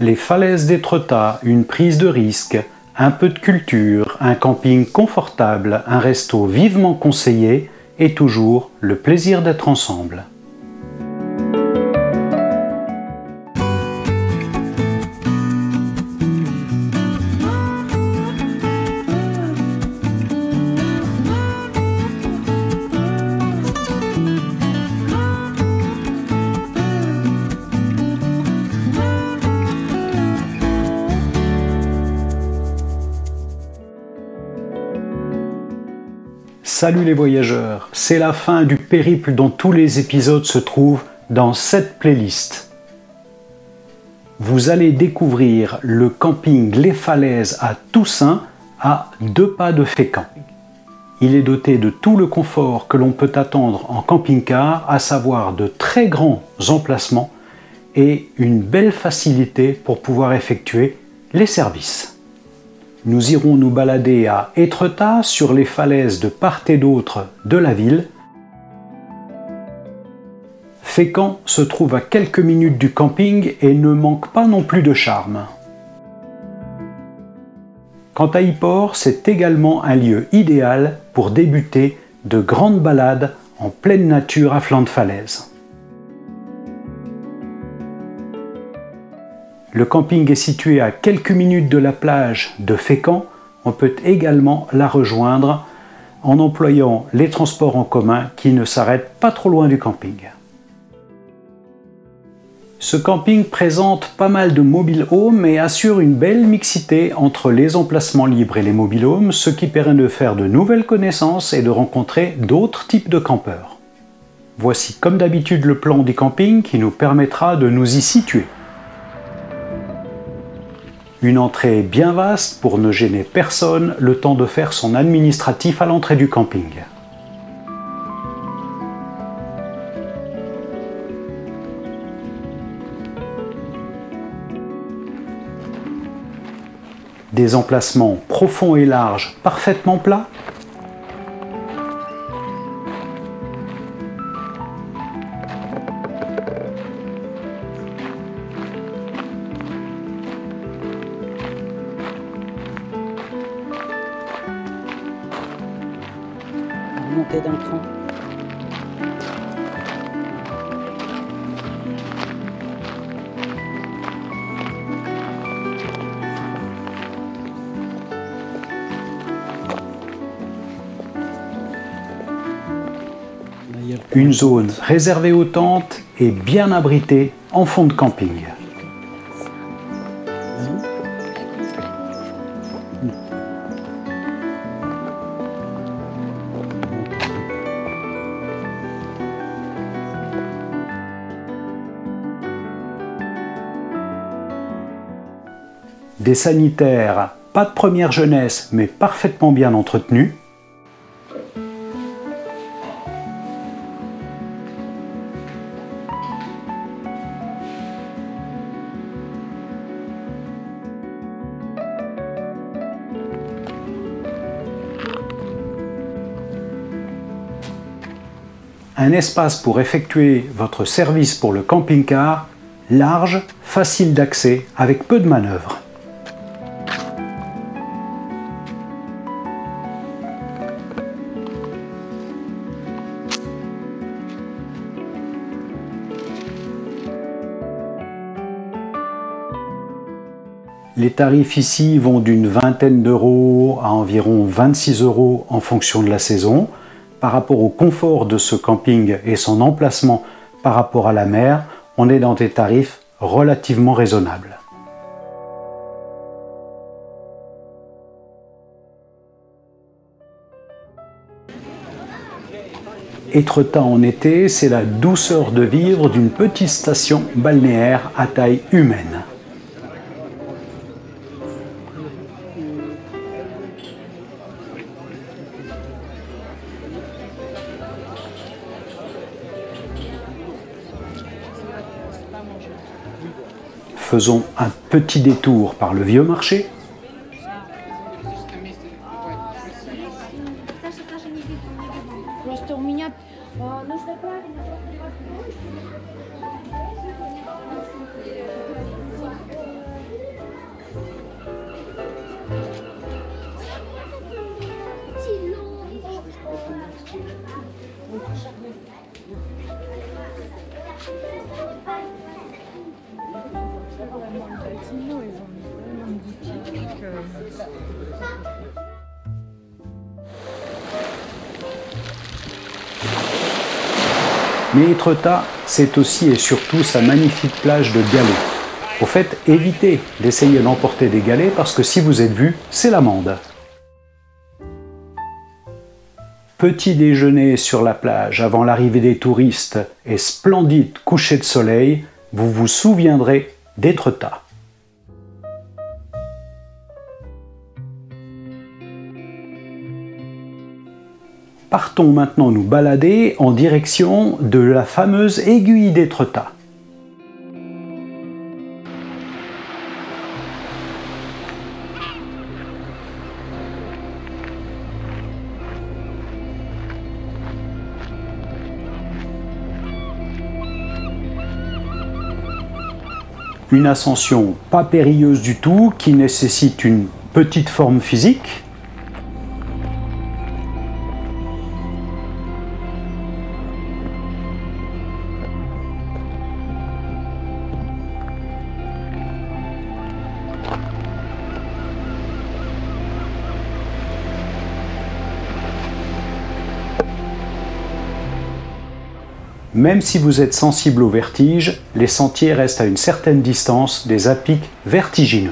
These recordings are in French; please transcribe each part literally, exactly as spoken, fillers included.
les falaises d'Étretat, une prise de risque, un peu de culture, un camping confortable, un resto vivement conseillé et toujours le plaisir d'être ensemble. Salut les voyageurs, c'est la fin du périple dont tous les épisodes se trouvent dans cette playlist. Vous allez découvrir le camping Les Falaises à Toussaint, à deux pas de Fécamp. Il est doté de tout le confort que l'on peut attendre en camping-car, à savoir de très grands emplacements et une belle facilité pour pouvoir effectuer les services. Nous irons nous balader à Étretat, sur les falaises de part et d'autre de la ville. Fécamp se trouve à quelques minutes du camping et ne manque pas non plus de charme. Quant à Yport, c'est également un lieu idéal pour débuter de grandes balades en pleine nature à flanc de falaise. Le camping est situé à quelques minutes de la plage de Fécamp. On peut également la rejoindre en employant les transports en commun qui ne s'arrêtent pas trop loin du camping. Ce camping présente pas mal de mobile homes et assure une belle mixité entre les emplacements libres et les mobile homes, ce qui permet de faire de nouvelles connaissances et de rencontrer d'autres types de campeurs. Voici comme d'habitude le plan du camping qui nous permettra de nous y situer. Une entrée bien vaste pour ne gêner personne, le temps de faire son administratif à l'entrée du camping. Des emplacements profonds et larges, parfaitement plats. Monter d'un cran. Une zone réservée aux tentes et bien abritée en fond de camping. Des sanitaires, pas de première jeunesse, mais parfaitement bien entretenus. Un espace pour effectuer votre service pour le camping-car, large, facile d'accès, avec peu de manœuvres. Les tarifs ici vont d'une vingtaine d'euros à environ vingt-six euros en fonction de la saison. Par rapport au confort de ce camping et son emplacement par rapport à la mer, on est dans des tarifs relativement raisonnables. Étretat en été, c'est la douceur de vivre d'une petite station balnéaire à taille humaine. Faisons un petit détour par le vieux marché. Mais Étretat, c'est aussi et surtout sa magnifique plage de galets. Au fait, évitez d'essayer d'emporter des galets parce que si vous êtes vu, c'est l'amende. Petit déjeuner sur la plage avant l'arrivée des touristes et splendide coucher de soleil, vous vous souviendrez d'Étretat. Partons maintenant nous balader en direction de la fameuse aiguille d'Étretat. Une ascension pas périlleuse du tout, qui nécessite une petite forme physique. Même si vous êtes sensible au vertige, les sentiers restent à une certaine distance des à-pics vertigineux.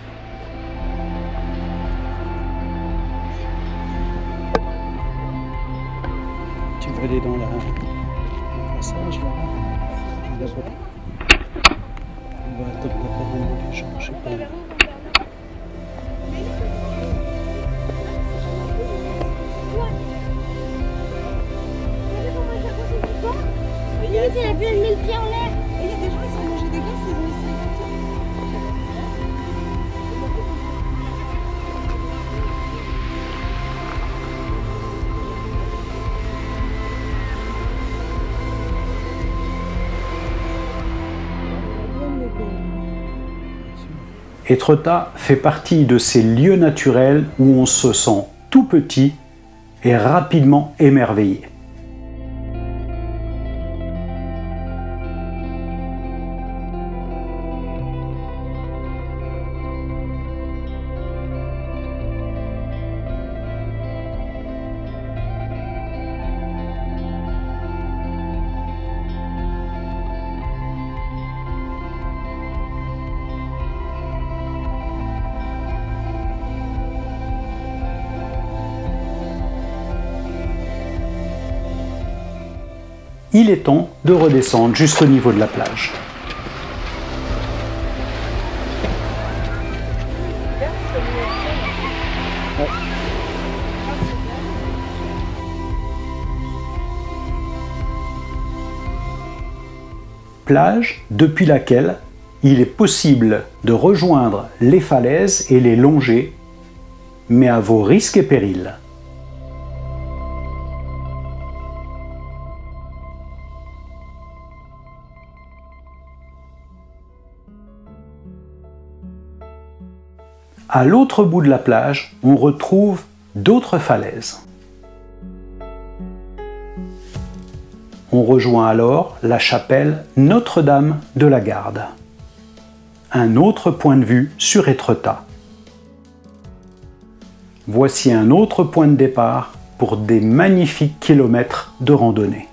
Tu veux aller dans la... le passage là? On va attendre vraiment les gens, je sais pas. Il a bien mis le pied en l'air. Et il y a des gens qui sont mangés des glaces, ils ont mis ça. Étretat fait partie de ces lieux naturels où on se sent tout petit et rapidement émerveillé. Il est temps de redescendre jusqu'au niveau de la plage. Plage depuis laquelle il est possible de rejoindre les falaises et les longer, mais à vos risques et périls. À l'autre bout de la plage, on retrouve d'autres falaises. On rejoint alors la chapelle Notre-Dame de la Garde. Un autre point de vue sur Étretat. Voici un autre point de départ pour des magnifiques kilomètres de randonnée.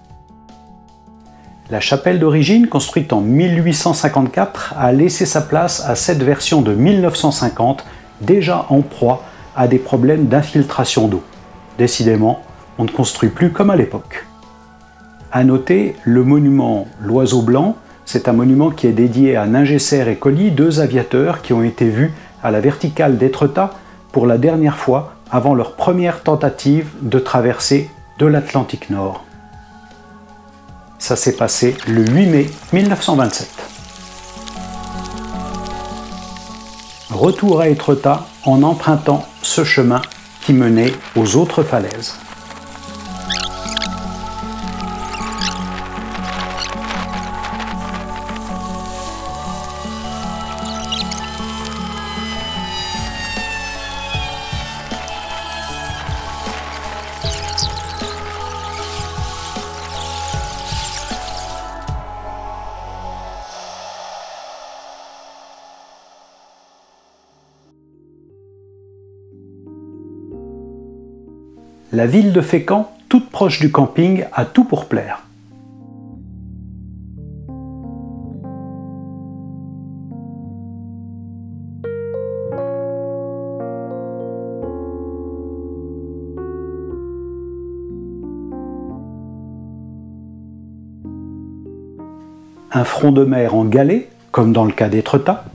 La chapelle d'origine, construite en mille huit cent cinquante-quatre, a laissé sa place à cette version de mille neuf cent cinquante, déjà en proie à des problèmes d'infiltration d'eau. Décidément, on ne construit plus comme à l'époque. À noter le monument L'Oiseau Blanc, c'est un monument qui est dédié à Ningesser et Colly, deux aviateurs qui ont été vus à la verticale d'Étretat pour la dernière fois avant leur première tentative de traversée de l'Atlantique Nord. Ça s'est passé le huit mai mille neuf cent vingt-sept. Retour à Étretat en empruntant ce chemin qui menait aux autres falaises. La ville de Fécamp, toute proche du camping, a tout pour plaire. Un front de mer en galets, comme dans le cas d'Étretat.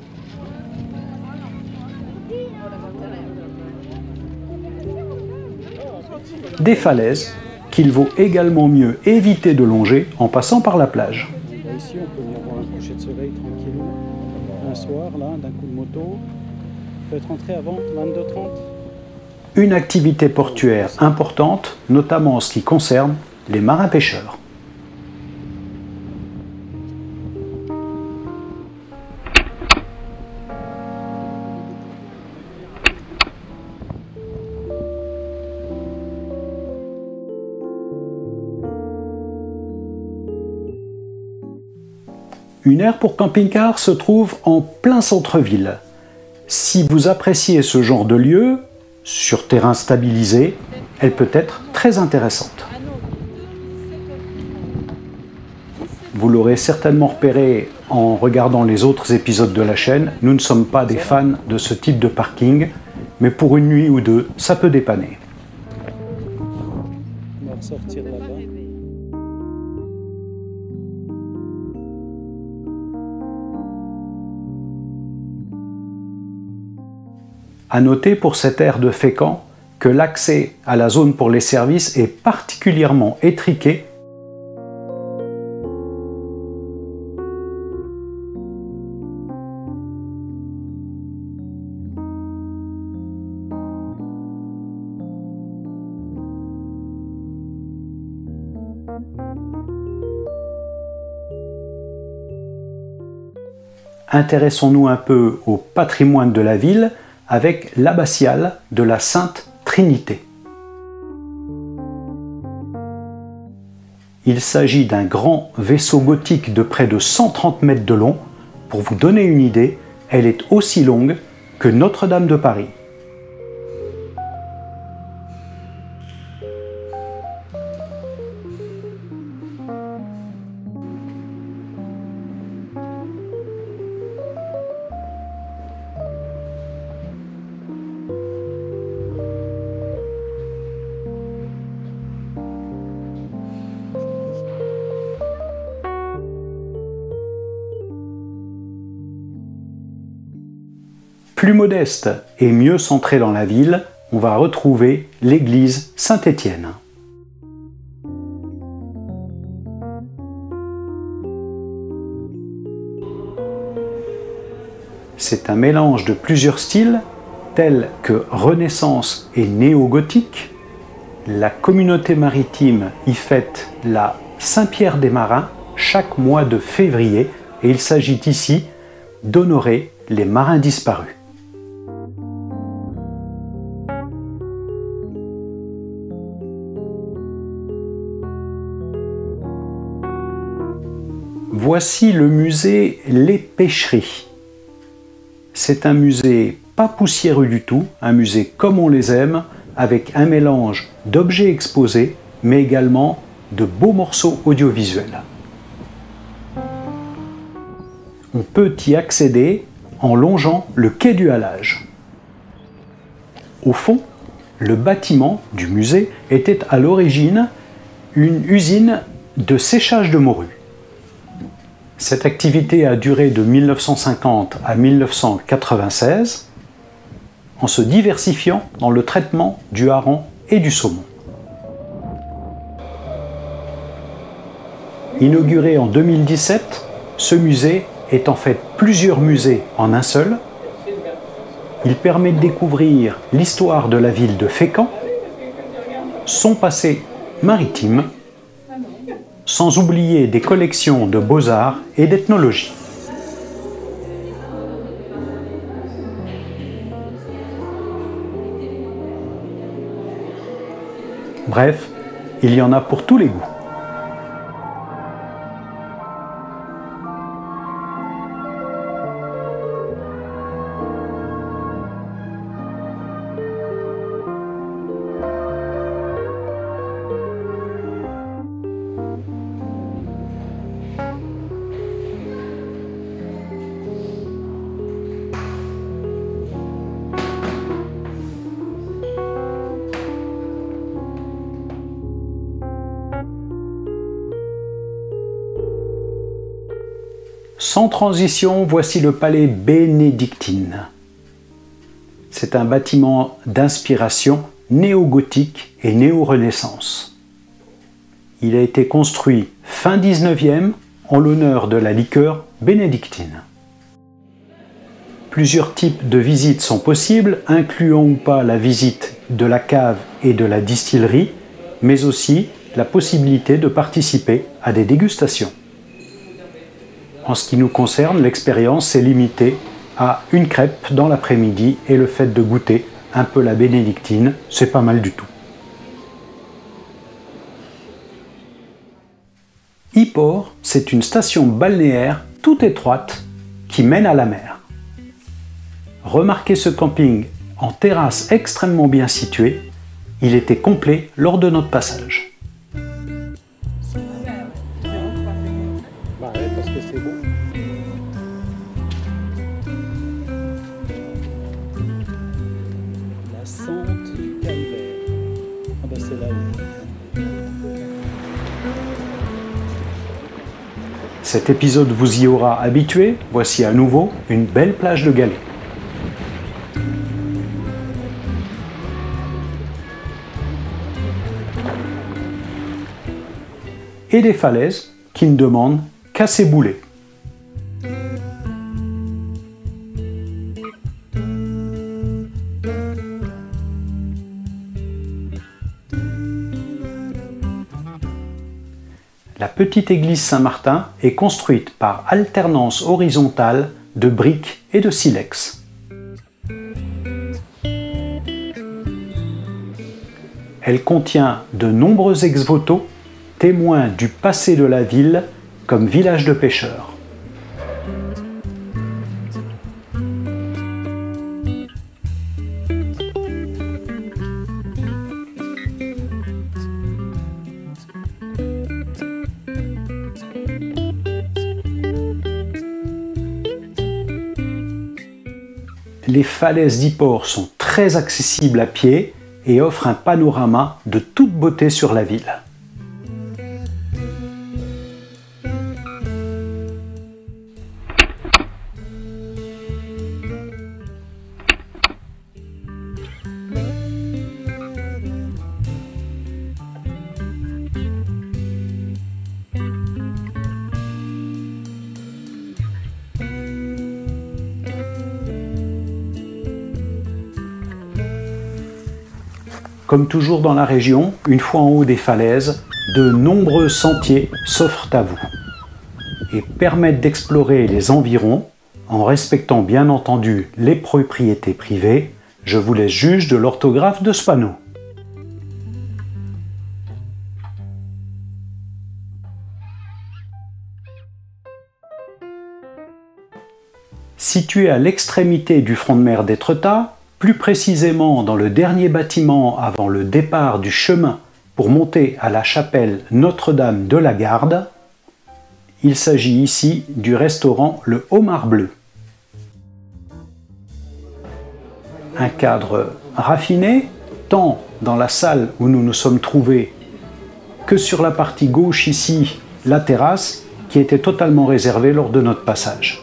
Des falaises qu'il vaut également mieux éviter de longer en passant par la plage. Ici, on peut venir voir un coucher de soleil tranquillement. Un soir, là, d'un coup de moto. Faites rentrer avant vingt-deux heures trente. Une activité portuaire importante, notamment en ce qui concerne les marins-pêcheurs. Une aire pour camping-car se trouve en plein centre-ville. Si vous appréciez ce genre de lieu, sur terrain stabilisé, elle peut être très intéressante. Vous l'aurez certainement repéré en regardant les autres épisodes de la chaîne, nous ne sommes pas des fans de ce type de parking, mais pour une nuit ou deux, ça peut dépanner. On va ressortir là-bas. À noter pour cette aire de Fécamp que l'accès à la zone pour les services est particulièrement étriqué. Intéressons-nous un peu au patrimoine de la ville avec l'abbatiale de la Sainte Trinité. Il s'agit d'un grand vaisseau gothique de près de cent trente mètres de long. Pour vous donner une idée, elle est aussi longue que Notre-Dame de Paris. Plus modeste et mieux centré dans la ville, on va retrouver l'église Saint-Étienne. C'est un mélange de plusieurs styles, tels que Renaissance et néo-gothique. La communauté maritime y fête la Saint-Pierre des Marins chaque mois de février et il s'agit ici d'honorer les marins disparus. Voici le musée Les Pêcheries. C'est un musée pas poussiéreux du tout, un musée comme on les aime, avec un mélange d'objets exposés, mais également de beaux morceaux audiovisuels. On peut y accéder en longeant le quai du Halage. Au fond, le bâtiment du musée était à l'origine une usine de séchage de morue. Cette activité a duré de mille neuf cent cinquante à mille neuf cent quatre-vingt-seize en se diversifiant dans le traitement du hareng et du saumon. Inauguré en deux mille dix-sept, ce musée est en fait plusieurs musées en un seul. Il permet de découvrir l'histoire de la ville de Fécamp, son passé maritime, sans oublier des collections de beaux-arts et d'ethnologie. Bref, il y en a pour tous les goûts. Sans transition, voici le palais bénédictine. C'est un bâtiment d'inspiration néo-gothique et néo-renaissance. Il a été construit fin dix-neuvième en l'honneur de la liqueur bénédictine. Plusieurs types de visites sont possibles, incluant ou pas la visite de la cave et de la distillerie, mais aussi la possibilité de participer à des dégustations. En ce qui nous concerne, l'expérience est limitée à une crêpe dans l'après-midi et le fait de goûter un peu la bénédictine, c'est pas mal du tout. Yport, c'est une station balnéaire toute étroite qui mène à la mer. Remarquez ce camping en terrasse extrêmement bien situé, il était complet lors de notre passage. Bah ouais, parce que c'est beau. La sente du calvaire. Ah bah c'est là-haut. Cet épisode vous y aura habitué, voici à nouveau une belle plage de galets. Et des falaises qui ne demandent qu'à s'ébouler. La petite église Saint-Martin est construite par alternance horizontale de briques et de silex. Elle contient de nombreux ex-voto témoins du passé de la ville comme village de pêcheurs. Les falaises d'Yport sont très accessibles à pied et offrent un panorama de toute beauté sur la ville. Comme toujours dans la région, une fois en haut des falaises, de nombreux sentiers s'offrent à vous et permettent d'explorer les environs en respectant bien entendu les propriétés privées. Je vous laisse juge de l'orthographe de ce panneau. Situé à l'extrémité du front de mer d'Étretat, plus précisément dans le dernier bâtiment avant le départ du chemin pour monter à la chapelle Notre-Dame de la Garde, il s'agit ici du restaurant Le Homard Bleu. Un cadre raffiné, tant dans la salle où nous nous sommes trouvés que sur la partie gauche ici, la terrasse, qui était totalement réservée lors de notre passage.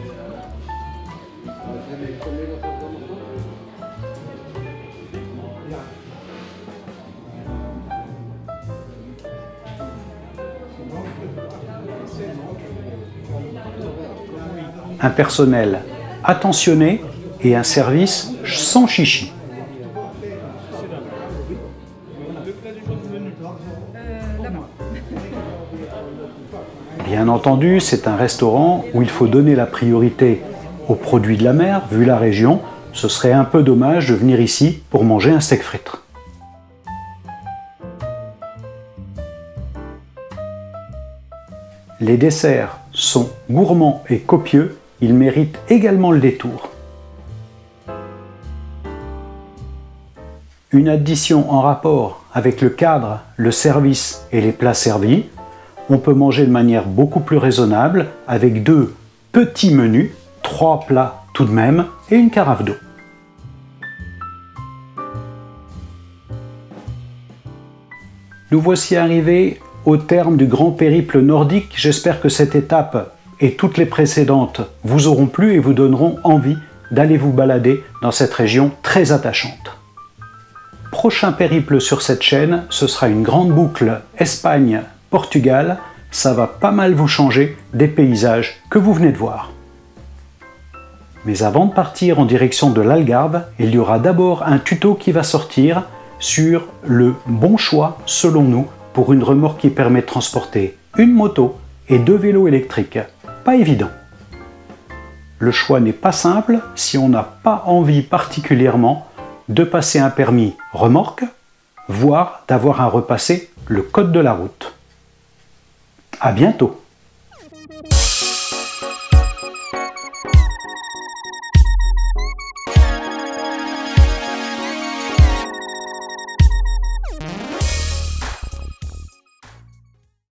Un personnel attentionné et un service sans chichi. Bien entendu, c'est un restaurant où il faut donner la priorité aux produits de la mer, vu la région. Ce serait un peu dommage de venir ici pour manger un steak frites. Les desserts sont gourmands et copieux, ils méritent également le détour. Une addition en rapport avec le cadre, le service et les plats servis. On peut manger de manière beaucoup plus raisonnable avec deux petits menus, trois plats tout de même et une carafe d'eau. Nous voici arrivés au terme du grand périple nordique. J'espère que cette étape et toutes les précédentes vous auront plu et vous donneront envie d'aller vous balader dans cette région très attachante. Prochain périple sur cette chaîne, ce sera une grande boucle Espagne-Portugal. Ça va pas mal vous changer des paysages que vous venez de voir. Mais avant de partir en direction de l'Algarve, il y aura d'abord un tuto qui va sortir sur le bon choix, selon nous, pour une remorque qui permet de transporter une moto et deux vélos électriques. Pas évident. Le choix n'est pas simple si on n'a pas envie particulièrement de passer un permis remorque, voire d'avoir à repasser le code de la route. À bientôt!